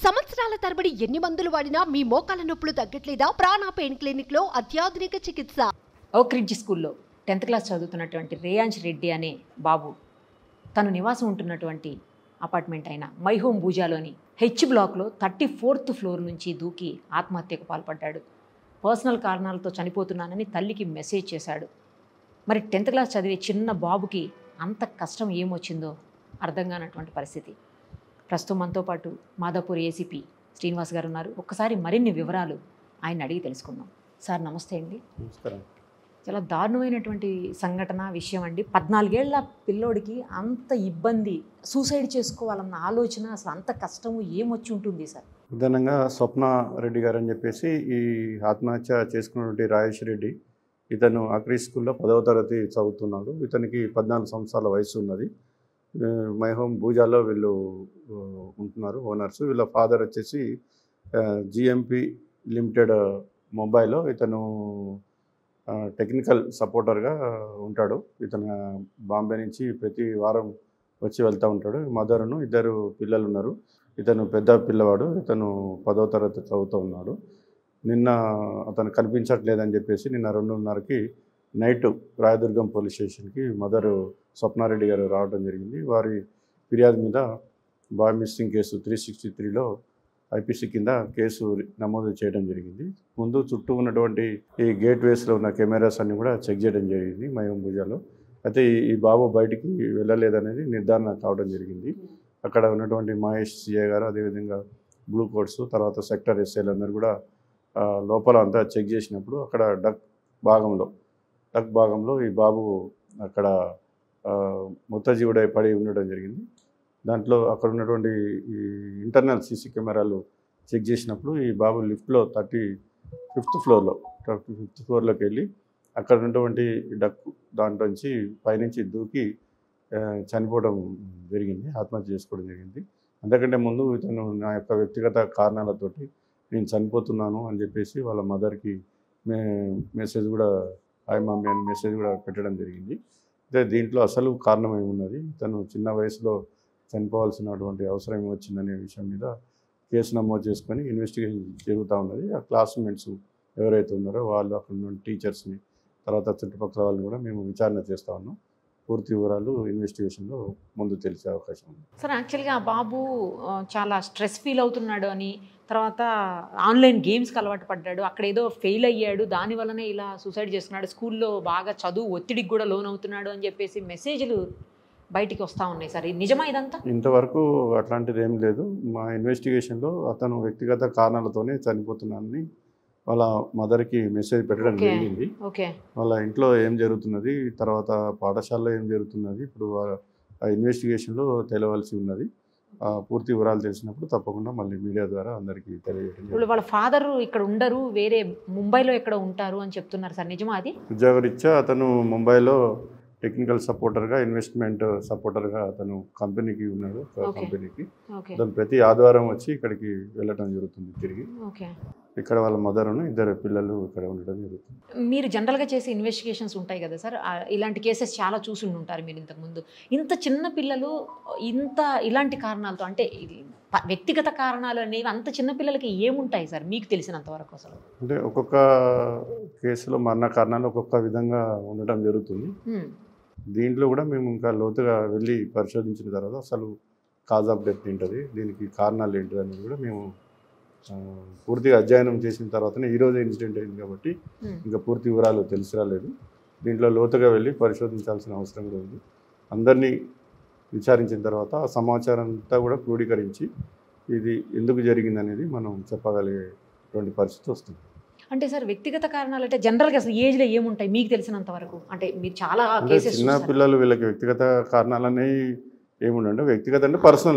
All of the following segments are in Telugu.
సంవత్సరాల తరబడి ఎన్ని మందులు వాడినా మీ మోకాల నొప్పులు తగ్గట్లేదా? ప్రాణ పెయిన్ క్లినిక్ లో అత్యాధునిక చికిత్స. ఓక్ రిడ్జ్ స్కూల్లో 10th క్లాస్ చదువుతున్నటువంటి రేయాంష్ రెడ్డి అనే బాబు తను నివాసం ఉంటున్నటువంటి అపార్ట్మెంట్ అయిన మై హోమ్ భూజాలోని హెచ్ బ్లాక్లో 34th ఫ్లోర్ నుంచి దూకి ఆత్మహత్యకు పాల్పడ్డాడు. పర్సనల్ కారణాలతో చనిపోతున్నానని తల్లికి మెసేజ్ చేశాడు. మరి 10th క్లాస్ చదివే చిన్న బాబుకి అంత కష్టం ఏమొచ్చిందో అర్థం కానటువంటి పరిస్థితి. ప్రస్తుతం మనతో పాటు మాధాపూర్ ఏసీపీ శ్రీనివాస్ గారు ఉన్నారు. ఒక్కసారి మరిన్ని వివరాలు ఆయన అడిగి తెలుసుకుందాం. సార్ నమస్తే అండి. నమస్కారం. చాలా దారుణమైనటువంటి సంఘటన విషయం అండి. 14 ఏళ్ల పిల్లోడికి అంత ఇబ్బంది, సూసైడ్ చేసుకోవాలన్న ఆలోచన, అసలు అంత కష్టము ఏమొచ్చి ఉంటుంది సార్? ప్రధానంగా స్వప్న రెడ్డి గారు అని చెప్పేసి ఈ ఆత్మహత్య చేసుకున్నటువంటి రేయాంష్ రెడ్డి, ఇతను అక్రీ స్కూల్లో 10వ తరగతి చదువుతున్నాడు. ఇతనికి 14 సంవత్సరాల వయసు ఉన్నది. మై హోమ్ భూజాలో వీళ్ళు ఉంటున్నారు ఓనర్స్. వీళ్ళ ఫాదర్ వచ్చేసి జిఎంపి లిమిటెడ్ మొబైల్లో ఇతను టెక్నికల్ సపోర్టర్గా ఉంటాడు. ఇతను బాంబే నుంచి ప్రతి వారం వచ్చి వెళ్తూ ఉంటాడు. మదర్ను, 2 పిల్లలు ఉన్నారు. ఇతను పెద్ద పిల్లవాడు. ఇతను 10వ తరగతి చదువుతూ ఉన్నాడు. నిన్న అతను కనిపించట్లేదని చెప్పేసి నిన్న 2:30కి నైట్ రాయదుర్గం పోలీస్ స్టేషన్కి మదరు స్వప్నారెడ్డి గారు రావడం జరిగింది. వారి ఫిర్యాదు మీద బాయ్ మిస్సింగ్ కేసు 363లో ఐపీసీ కింద కేసు నమోదు చేయడం జరిగింది. ముందు చుట్టూ ఉన్నటువంటి ఈ గేట్ వేస్లో ఉన్న కెమెరాస్ అన్ని కూడా చెక్ చేయడం జరిగింది మై హోమ్ భూజాలో. అయితే ఈ బాబు బయటికి వెళ్ళలేదనేది నిర్ధారణ కావడం జరిగింది. అక్కడ ఉన్నటువంటి మహేష్ సిఏ గారు, అదేవిధంగా బ్లూ కోట్స్, తర్వాత సెక్టర్ ఎస్ఐలు అందరూ కూడా లోపల అంతా చెక్ చేసినప్పుడు అక్కడ డక్ భాగంలో ఈ బాబు అక్కడ ముత్తజీవుడై పడి ఉండడం జరిగింది. దాంట్లో అక్కడ ఉన్నటువంటి ఈ ఇంటర్నల్ సీసీ కెమెరాలు చెక్ చేసినప్పుడు ఈ బాబు లిఫ్ట్లో 35th ఫ్లోర్లోకి వెళ్ళి అక్కడ ఉన్నటువంటి డక్ దాంట్లోంచి పైనుంచి దూకి చనిపోవడం జరిగింది, ఆత్మహత్య చేసుకోవడం జరిగింది. అంతకంటే ముందు ఇతను నా యొక్క వ్యక్తిగత కారణాలతోటి నేను చనిపోతున్నాను అని చెప్పేసి వాళ్ళ మదర్కి మెసేజ్ కూడా, హాయ్ మమ్మీ అని మెసేజ్ కూడా పెట్టడం జరిగింది. అయితే దీంట్లో అసలు కారణం ఏమున్నది, తను చిన్న వయసులో చనిపోవాల్సినటువంటి అవసరం ఏమొచ్చిందనే విషయం మీద కేసు నమోదు చేసుకొని ఇన్వెస్టిగేషన్ జరుగుతూ ఉన్నది. ఆ క్లాస్మేట్స్ ఎవరైతే ఉన్నారో వాళ్ళు, అక్కడ ఉన్న టీచర్స్ని, తర్వాత చుట్టుపక్కల వాళ్ళని కూడా మేము విచారణ చేస్తూ ఉన్నాం. పూర్తి వివరాలు ఇన్వెస్టిగేషన్లో ముందు తెలిసే అవకాశం ఉంది. సార్ యాక్చువల్గా ఆ బాబు చాలా స్ట్రెస్ ఫీల్ అవుతున్నాడు అని, తర్వాత ఆన్లైన్ గేమ్స్కి అలవాటు పడ్డాడు, అక్కడ ఏదో ఫెయిల్ అయ్యాడు, దానివల్లనే ఇలా సూసైడ్ చేసుకున్నాడు, స్కూల్లో బాగా చదువు ఒత్తిడికి కూడా లోన్ అవుతున్నాడు అని చెప్పేసి మెసేజ్లు బయటికి వస్తూ ఉన్నాయి సార్. ఇది నిజమా ఇదంతా? ఇంతవరకు అట్లాంటిది ఏం లేదు. మా ఇన్వెస్టిగేషన్లో అతను వ్యక్తిగత కారణాలతోనే చనిపోతున్నానని వాళ్ళ మదర్కి మెసేజ్ పెట్టడం జరిగింది. వాళ్ళ ఇంట్లో ఏం జరుగుతున్నది, తర్వాత పాఠశాలలో ఏం జరుగుతున్నది, ఇప్పుడు ఆ ఇన్వెస్టిగేషన్లో తెలియవలసి ఉన్నది. పూర్తి వివరాలు తెలిసినప్పుడు తప్పకుండా మళ్ళీ మీడియా ద్వారా అందరికీ తెలియజేయడం. వాళ్ళ ఫాదర్ ఇక్కడ ఉండరు, వేరే ముంబైలో ఎక్కడ ఉంటారు అని చెప్తున్నారు సార్, నిజమా అది? ఉద్యోగరీత్యా అతను ముంబైలో టెక్నికల్ సపోర్టర్గా, ఇన్వెస్ట్మెంట్ సపోర్టర్గా అతను కంపెనీకి ఉన్నాడు. కంపెనీకి అతను ప్రతి ఆదివారం వచ్చి ఇక్కడికి వెళ్ళటం జరుగుతుంది తిరిగి. ఇక్కడ వాళ్ళ మదర్ను, 2 పిల్లలు ఇక్కడ ఉండడం జరుగుతుంది. మీరు జనరల్గా చేసే ఇన్వెస్టిగేషన్స్ ఉంటాయి కదా సార్, ఇలాంటి కేసెస్ చాలా చూసి ఉంటారు మీరు ఇంతకుముందు. ఇంత చిన్న పిల్లలు ఇలాంటి కారణాలతో, అంటే వ్యక్తిగత కారణాలు అనేవి అంత చిన్న పిల్లలకి ఏముంటాయి సార్ మీకు తెలిసినంత వరకు? అసలు అంటే ఒక్కొక్క కేసులో మరణ కారణాలు ఒక్కొక్క విధంగా ఉండటం జరుగుతుంది. దీంట్లో కూడా మేము ఇంకా లోతుగా వెళ్ళి పరిశోధించిన తర్వాత అసలు కాజ్ ఆఫ్ డెత్ ఏంటది, దీనికి కారణాలు ఏంటిది అనేది కూడా మేము పూర్తిగా అధ్యయనం చేసిన తర్వాతనే ఈరోజు ఇన్సిడెంట్ అయింది కాబట్టి ఇంకా పూర్తి వివరాలు తెలిసి రాలేదు. దీంట్లో లోతుగా వెళ్ళి పరిశోధించాల్సిన అవసరం కూడా ఉంది. అందరినీ విచారించిన తర్వాత ఆ సమాచారం అంతా కూడా క్రోడీకరించి ఇది ఎందుకు జరిగింది అనేది మనం చెప్పగలిగేటువంటి పరిస్థితి వస్తుంది. అంటే సార్ వ్యక్తిగత కారణాలు అంటే జనరల్గా అసలు ఏజ్లో ఏముంటాయి మీకు తెలిసినంత వరకు? అంటే మీరు చాలా కేసెస్, చిన్న పిల్లలు వీళ్ళకి వ్యక్తిగత కారణాలు అనేవి ఏముండంటే, వ్యక్తిగత అంటే పర్సనల్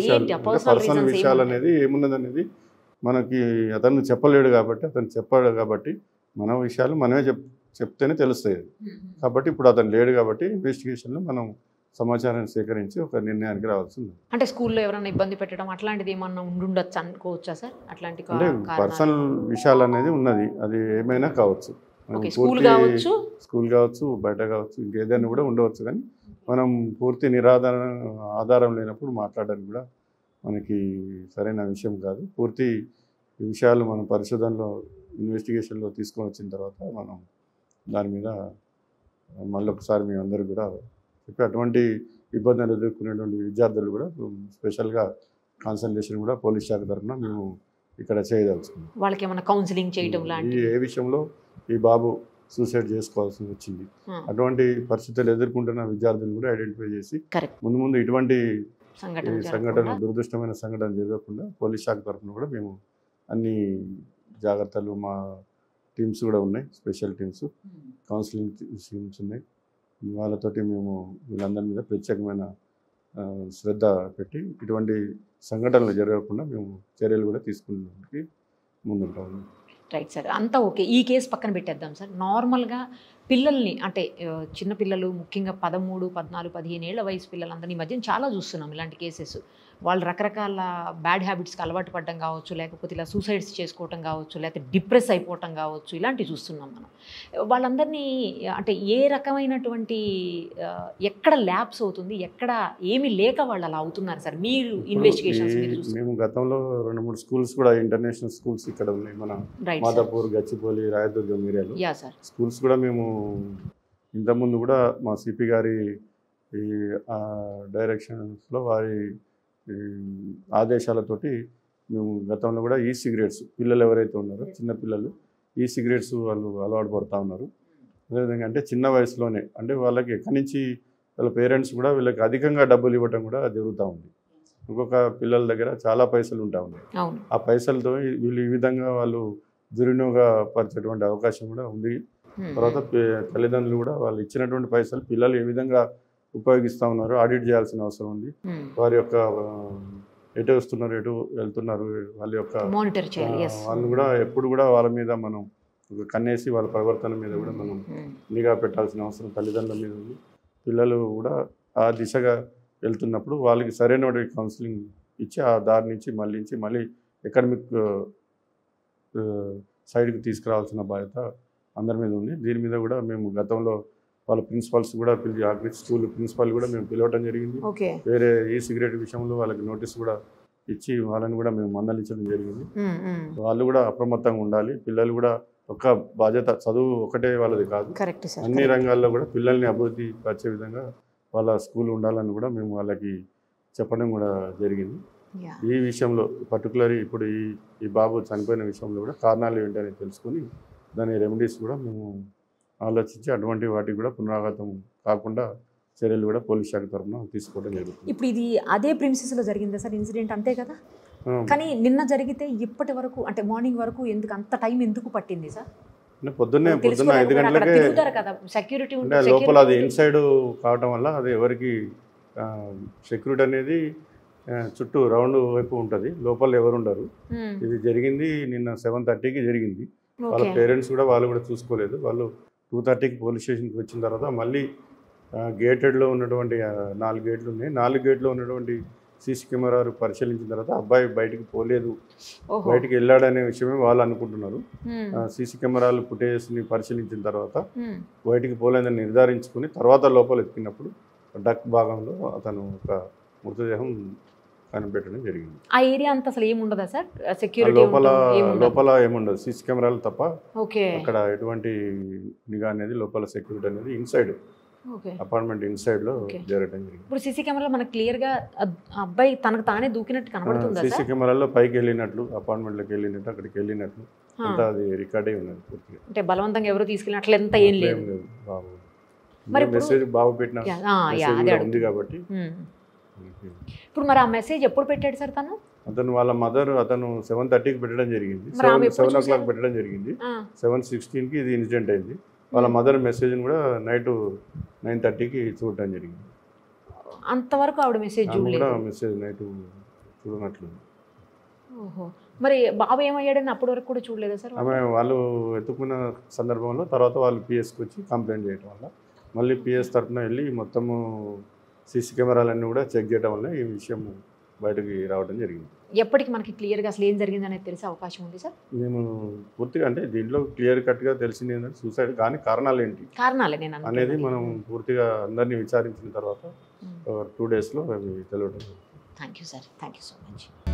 విషయాలు అనేది ఏమున్నది అనేది మనకి అతను చెప్పలేడు కాబట్టి, అతను చెప్పాడు కాబట్టి మన విషయాలు మనమే చెప్తేనే తెలుస్తాయి. కాబట్టి ఇప్పుడు అతను లేడు కాబట్టి ఇన్వెస్టిగేషన్లో మనం సమాచారాన్ని సేకరించి ఒక నిర్ణయానికి రావాల్సి ఉంది. అంటే స్కూల్లో ఎవరైనా ఇబ్బంది పెట్టడం అట్లాంటిది ఏమన్నా ఉండొచ్చు అనుకోవచ్చా సార్? అట్లాంటి అంటే పర్సనల్ విషయాలు అనేది ఉన్నది, అది ఏమైనా కావచ్చు. స్కూల్ కావచ్చు, బయట కావచ్చు, ఇంకేదైనా కూడా ఉండవచ్చు. కానీ మనం పూర్తి ఆధారం లేనప్పుడు మాట్లాడడానికి కూడా మనకి సరైన విషయం కాదు. పూర్తి ఈ విషయాలు మనం పరిశోధనలో ఇన్వెస్టిగేషన్లో తీసుకొని వచ్చిన తర్వాత మనం దాని మీద మళ్ళొకసారి మీ అందరూ కూడా చెప్పి అటువంటి ఇబ్బందులు ఎదుర్కొనేటువంటి విద్యార్థులు కూడా స్పెషల్గా కాన్సన్ట్రేషన్ కూడా పోలీస్ శాఖ తరఫున మేము ఇక్కడ చేయదలుచుకున్నాం. వాళ్ళకి ఏమైనా కౌన్సిలింగ్ చేయడం లాంటి ఏ విషయంలో ఈ బాబు సూసైడ్ చేసుకోవాల్సి వచ్చింది, అటువంటి పరిస్థితులు ఎదుర్కొంటున్న విద్యార్థులు కూడా ఐడెంటిఫై చేసి ముందు ముందు ఇటువంటి సంఘటన దురదృష్టమైన సంఘటన జరగకుండా పోలీస్ శాఖ తరఫున కూడా మేము అన్ని జాగ్రత్తలు, మా టీమ్స్ కూడా ఉన్నాయి, స్పెషల్ టీమ్స్, కౌన్సిలింగ్ టీమ్స్ ఉన్నాయి. వాళ్ళతోటి మేము వీళ్ళందరి మీద ప్రత్యేకమైన శ్రద్ధ పెట్టి ఇటువంటి సంఘటనలు జరగకుండా మేము చర్యలు కూడా తీసుకునేందుకు ముందుంటాము. రైట్ సార్, అంతా ఓకే. ఈ కేసు పక్కన పెట్టేద్దాం సార్. నార్మల్గా పిల్లల్ని అంటే చిన్నపిల్లలు ముఖ్యంగా 13, 14, 15 ఏళ్ల వయసు పిల్లలందరినీ ఈ మధ్యన చాలా చూస్తున్నాం ఇలాంటి కేసెస్. వాళ్ళు రకరకాల బ్యాడ్ హ్యాబిట్స్కి అలవాటు పడడం కావచ్చు, లేకపోతే ఇలా సూసైడ్స్ చేసుకోవటం కావచ్చు, లేకపోతే డిప్రెస్ అయిపోవటం కావచ్చు, ఇలాంటివి చూస్తున్నాం మనం. వాళ్ళందరినీ అంటే ఏ రకమైనటువంటి ఎక్కడ ల్యాబ్స్ అవుతుంది, ఎక్కడ ఏమీ లేక వాళ్ళు అలా అవుతున్నారు సార్? మీరు ఇన్వెస్టిగేషన్స్ మేము గతంలో 2-3 స్కూల్స్ కూడా ఇంటర్నేషనల్ స్కూల్స్ ఇక్కడ ఉన్నాయి, మన మాధాపూర్, గచ్చిబౌలి, రాయదుర్గం ఏరియాలో స్కూల్స్ కూడా మేము ఇంతకుముందు కూడా మా సిపి గారి ఈ డైరెక్షన్స్లో వారి ఆదేశాలతోటి మేము గతంలో కూడా ఈ సిగరెట్స్ పిల్లలు ఎవరైతే ఉన్నారో చిన్నపిల్లలు ఈ సిగరెట్స్ వాళ్ళు అలవాటు పడుతూ ఉన్నారు. అదేవిధంగా అంటే చిన్న వయసులోనే అంటే వాళ్ళకి ఎక్కడి నుంచి వాళ్ళ పేరెంట్స్ కూడా వీళ్ళకి అధికంగా డబ్బులు ఇవ్వటం కూడా జరుగుతూ ఉంది. ఇంకొక పిల్లల దగ్గర చాలా పైసలు ఉంటా ఉన్నాయి. ఆ పైసలతో వీళ్ళు ఈ విధంగా వాళ్ళు దుర్వినియోగపరిచేటువంటి అవకాశం కూడా ఉంది. తర్వాత తల్లిదండ్రులు కూడా వాళ్ళు ఇచ్చినటువంటి పైసలు పిల్లలు ఏ విధంగా ఉపయోగిస్తూ ఉన్నారు ఆడిట్ చేయాల్సిన అవసరం ఉంది. వారి యొక్క ఎటు వస్తున్నారు, ఎటు వెళ్తున్నారు, వాళ్ళ యొక్క మానిటర్ చేయాలి. వాళ్ళు కూడా ఎప్పుడు కూడా వాళ్ళ మీద మనం కన్నేసి వాళ్ళ ప్రవర్తన మీద కూడా మనం నిఘా పెట్టాల్సిన అవసరం తల్లిదండ్రుల మీద ఉంది. పిల్లలు కూడా ఆ దిశగా వెళ్తున్నప్పుడు వాళ్ళకి సరైన కౌన్సిలింగ్ ఇచ్చి ఆ దారి నుంచి మళ్ళీ అకాడమిక్ సైడ్కి తీసుకురావాల్సిన బాధ్యత అందరి మీద ఉంది. దీని మీద కూడా మేము గతంలో వాళ్ళ ప్రిన్సిపల్స్ కూడా స్కూల్ ప్రిన్సిపల్ కూడా మేము పిలవటం జరిగింది. వేరే ఈ సిగరెట్ విషయంలో వాళ్ళకి నోటీస్ కూడా ఇచ్చి వాళ్ళని కూడా మేము మందలించడం జరిగింది. వాళ్ళు కూడా అప్రమత్తంగా ఉండాలి. పిల్లలు కూడా ఒక బాధ్యత, చదువు ఒకటే వాళ్ళది కాదు, అన్ని రంగాల్లో కూడా పిల్లల్ని అభివృద్ధి పరిచే విధంగా వాళ్ళ స్కూల్ ఉండాలని కూడా మేము వాళ్ళకి చెప్పడం కూడా జరిగింది. ఈ విషయంలో పర్టికులర్ ఇప్పుడు ఈ బాబు చనిపోయిన విషయంలో కూడా కారణాలు ఏంటని తెలుసుకుని దాని రెమెడీస్ కూడా మేము ఆలోచించి అటువంటి వాటికి కూడా పునరాగతం కాకుండా చర్యలు కూడా పోలీస్ శాఖ తరఫున తీసుకోవడం జరుగుతుంది. ఇప్పుడు ఇది అదే ప్రిన్సిస్లో జరిగిందా సార్ ఇన్సిడెంట్? అంతే కదా. కానీ నిన్న జరిగితే ఇప్పటి వరకు అంటే మార్నింగ్ వరకు ఎందుకు అంత టైం ఎందుకు పట్టింది సార్? పొద్దున్న 5 గంటలకే సెక్యూరిటీ అంటే లోపల అది ఇన్సైడ్ కావటం వల్ల అది ఎవరికి సెక్యూరిటీ అనేది చుట్టూ రౌండ్ వైపు ఉంటుంది, లోపల ఎవరు ఉండరు. ఇది జరిగింది నిన్న 7:30కి జరిగింది. వాళ్ళ పేరెంట్స్ కూడా వాళ్ళు కూడా చూసుకోలేదు. వాళ్ళు 2:30కి పోలీస్ స్టేషన్కి వచ్చిన తర్వాత మళ్ళీ గేటెడ్లో ఉన్నటువంటి 4 గేట్లు ఉన్నాయి. 4 గేట్లో ఉన్నటువంటి సీసీ కెమెరాలు పరిశీలించిన తర్వాత అబ్బాయి బయటికి పోలేదు, బయటికి వెళ్ళాడనే విషయమే వాళ్ళు అనుకుంటున్నారు. సీసీ కెమెరాలు ఫుటేజ్ని పరిశీలించిన తర్వాత బయటికి పోలేదని నిర్ధారించుకుని తర్వాత లోపల ఎత్తినప్పుడు డక్ భాగంలో అతను ఒక మృతదేహం కనిపెట్టడం జరిగింది. ఆ ఏరియా అంతా అసలు ఏముండదా సార్? సెక్యూరిటీ లోపల ఏముండదు, సీసీ కెమెరాలు తప్ప అక్కడ ఎటువంటి నిఘా అనేది లోపల సెక్యూరిటీ అనేది ఇన్సైడ్ అపార్ట్మెంట్ ఇన్సైడ్ లో జరగడం జరిగింది. ఇప్పుడు సీసీ కెమెరాలో మనకు క్లియర్ గా అబ్బాయి తనకు తానే దూకినట్టు కనబడుతుందా? సీసీ కెమెరాలో పైకి వెళ్ళినట్లు, అపార్ట్మెంట్ లోకి వెళ్ళినట్టు, అక్కడికి వెళ్ళినట్లు అంతా అది రికార్డ్ అయి ఉన్నది పూర్తిగా. అంటే బలవంతంగా ఎవరు తీసుకెళ్ళినట్లు ఎంత ఏం లేదు. మరి మెసేజ్ బాబు పెట్టిన ఉంది కాబట్టి. ఇప్పుడు మరి ఆ మెసేజ్ ఎప్పుడు పెట్టాడు సార్ తను? అతను వాళ్ళ మదర్ అతను 7:30కి పెట్టడం జరిగింది, 7 o'clock పెట్టడం జరిగింది. 7:16కి ఇది ఇన్సిడెంట్ అయింది. వాళ్ళ మదర్ మెసేజ్ని కూడా నైట్ 9:30కి చూడటం జరిగింది. అంతవరకు ఆవిడ మెసేజ్ చూడలేదు, మెసేజ్ నైట్ చూడనట్లు. ఓహో, మరి బాబు ఏమయ్యాడని అప్పటి వరకు కూడా చూడలేదా సార్? ఆమె వాళ్ళు ఎత్తుకున్న సందర్భంలో తర్వాత వాళ్ళు పిఎస్కి వచ్చి కంప్లైంట్ చేయడం వల్ల మళ్ళీ పిఎస్ తరఫున వెళ్ళి మొత్తము సీసీ కెమెరాలన్నీ కూడా చెక్ చేయడం వల్ల ఈ విషయం బయటకి రావడం జరిగింది. ఎప్పటికి మనకి క్లియర్గా అసలు ఏం జరిగింది అనేది తెలిసే అవకాశం ఉంది సార్? నేను పూర్తిగా అంటే దీంట్లో క్లియర్ కట్గా తెలిసింది ఏంటంటే సూసైడ్ కానీ కారణాలు ఏంటి అనేది మనం పూర్తిగా అందరినీ విచారించిన తర్వాత 2 daysలో అవి తెలియడం. Thank you sir, thank you so much.